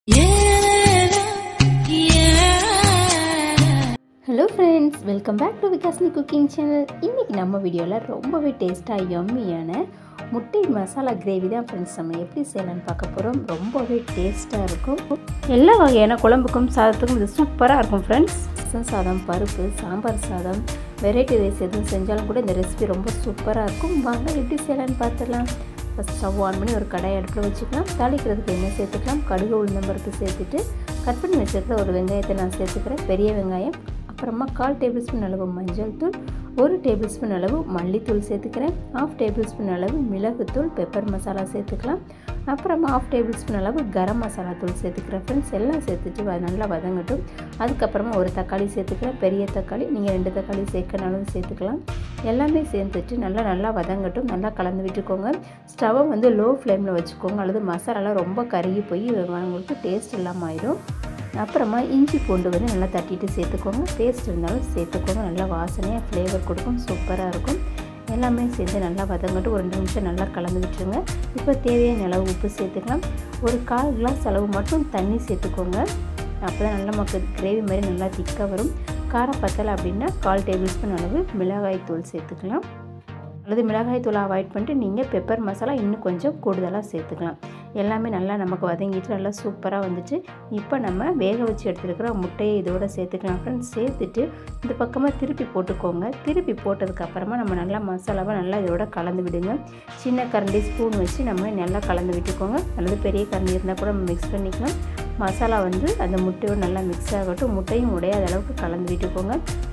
Hello friends, welcome back to Vikasni cooking channel. இன்னைக்கு நம்ம வீடியோல ரொம்பவே டேஸ்டா யம்மியான முட்டை மசாலா கிரேவி தான் फ्रेंड्स நம்ம எப்படி செய்யலாம்னு பார்க்க போறோம். ரொம்பவே டேஸ்டா இருக்கும். எல்லா வகையான குழம்புக்கும் சாதத்துக்கும் இது சூப்பரா இருக்கும் फ्रेंड्स. சாதம், பருப்பு, சாம்பார் சாதம், வெரைட்டி ரைஸ் எதுவும் செஞ்சாலும் கூட இந்த ரெசிபி ரொம்ப சூப்பரா இருக்கும். வாங்க எப்படி செய்யலாம்னு பார்த்துடலாம். ஃபர்ஸ்ட் ஸ்டவ் ஆன் பண்ணி ஒரு கடாய் அடுப்பில் வச்சுக்கலாம். தாளிக்கிறதுக்கு எண்ணெய் சேர்த்துக்கலாம். கடுகு, உளுந்தம்பருப்பு சேர்த்துட்டு கட் பண்ணி வச்சிருக்கிற ஒரு வெங்காயத்தை நான் சேர்த்துக்கிறேன். பெரிய வெங்காயம். அப்புறமா 1/4 டேபிள் ஸ்பூன் அளவு மஞ்சள் தூள், 1 டேபிள் ஸ்பூன் அளவு மல்லித்தூள் சேர்த்துக்கிறேன். 1/2 டேபிள் ஸ்பூன் அளவு மிளகுத்தூள், பெப்பர் மசாலா சேர்த்துக்கலாம். அப்புறமா 1/2 டேபிள் ஸ்பூன் அளவு கரம் மசாலா தூள் சேர்த்துக்கிறேன் ஃப்ரெண்ட்ஸ். எல்லாம் சேர்த்துட்டு நல்லா வதங்கட்டும். அதுக்கப்புறமா ஒரு தக்காளி சேர்த்துக்கிறேன். பெரிய தக்காளி, நீங்கள் 2 தக்காளி சேர்க்கனாலும் சேர்த்துக்கலாம். எல்லாமே சேர்த்துட்டு நல்லா வதங்கட்டும். நல்லா கலந்து விட்டுக்கோங்க. ஸ்டவ்வை லோ ஃப்ளேமில் வச்சுக்கோங்க, அல்லது மசாலாலாம் ரொம்ப கருகி போய் உங்களுக்கு டேஸ்ட் இல்லாமல் ஆயிடும். அப்புறமா இஞ்சி பூண்டு நல்லா தட்டிட்டு சேர்த்துக்கோங்க. டேஸ்ட் இருந்தாலும் சேர்த்துக்கோங்க. நல்லா வாசனையாக ஃப்ளேவர் கொடுக்கும், சூப்பராக இருக்கும். எல்லாமே சேர்ந்து நல்லா வதங்கட்டும். ஒரு 2 நிமிஷம் நல்லா கலந்து விட்டுருங்க. இப்போ தேவையான அளவு உப்பு சேர்த்துக்கலாம். ஒரு 1/4 கிளாஸ் அளவு மட்டும் தண்ணி சேர்த்துக்கோங்க. அப்போ தான் நல்லா நமக்கு கிரேவி மாதிரி நல்லா திக்காக வரும். காரம் பத்தலை அப்படின்னா 1/4 டேபிள் ஸ்பூன் அளவு மிளகாய் தூள் சேர்த்துக்கலாம். அல்லது மிளகாய் தூளை அவாய்ட் பண்ணிட்டு நீங்கள் பெப்பர் மசாலா இன்னும் கொஞ்சம் கூடுதலாக சேர்த்துக்கலாம். எல்லாமே நல்லா நமக்கு வதங்கிட்டு நல்லா சூப்பராக வந்துட்டு இப்போ நம்ம வேக வச்சு எடுத்துருக்கிற முட்டையை இதோட சேர்த்துக்கலாம் ஃப்ரெண்ட்ஸ். சேர்த்துட்டு இந்த பக்கமாக திருப்பி போட்டுக்கோங்க. திருப்பி போட்டதுக்கப்புறமா நம்ம நல்லா மசாலாவை நல்லா இதோட கலந்து விடுங்க. சின்ன கரண்டி ஸ்பூன் வச்சு நம்ம நல்லா கலந்து விட்டுக்கோங்க. அல்லது பெரிய கரண்டி இருந்தால் கூட நம்ம மிக்ஸ் பண்ணிக்கலாம். மசாலா அந்த முட்டையோடு நல்லா மிக்ஸ் ஆகட்டும். முட்டையும் உடையாத அளவுக்கு கலந்து விட்டுக்கோங்க.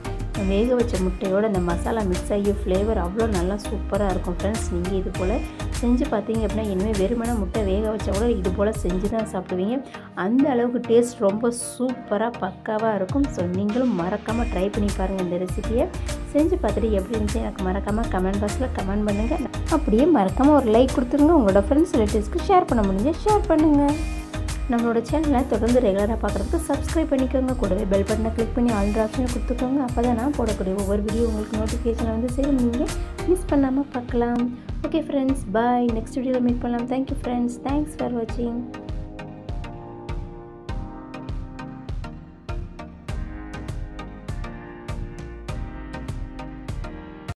வேக வச்ச முட்டையோட அந்த மசாலா மிக்ஸ் ஆகி ஃப்ளேவர் அவ்வளோ நல்லா சூப்பராக இருக்கும் ஃப்ரெண்ட்ஸ். நீங்கள் இது போல் செஞ்சு பார்த்தீங்க அப்படின்னா இனிமேல் வெறுமனே முட்டை வேக வச்சா கூட இது போல் செஞ்சு தான் சாப்பிடுவீங்க. அந்த அளவுக்கு டேஸ்ட் ரொம்ப சூப்பராக பக்காவாக இருக்கும். ஸோ நீங்களும் மறக்காமல் ட்ரை பண்ணி பாருங்கள். இந்த ரெசிபியை செஞ்சு பார்த்துட்டு எப்படி இருந்துச்சு எனக்கு மறக்காமல் கமெண்ட் பாக்ஸில் கமெண்ட் பண்ணுங்கள். அப்படியே மறக்காமல் ஒரு லைக் கொடுத்துருங்க. உங்களோட ஃப்ரெண்ட்ஸ் ரிலேட்டிவ்ஸ்க்கு ஷேர் பண்ண முடிஞ்சால் ஷேர் பண்ணுங்கள். நம்மளோட சேனலை தொடர்ந்து ரெகுலராக பார்க்குறதுக்கு சப்ஸ்கிரைப் பண்ணிக்கோங்க. கூடவே பெல் பட்டனை கிளிக் பண்ணி ஆல் ஆப்ஷனை கொடுத்துக்கோங்க. அப்போ தான் நான் போடக்கூடிய ஒவ்வொரு வீடியோ உங்களுக்கு நோட்டிஃபிகேஷன் சரி நீங்கள் மிஸ் பண்ணாமல் பார்க்கலாம். Okay friends, bye. நெக்ஸ்ட் வீடியோவில் மீட் பண்ணலாம். Thank you friends. தேங்க்ஸ் ஃபார் வாட்சிங்.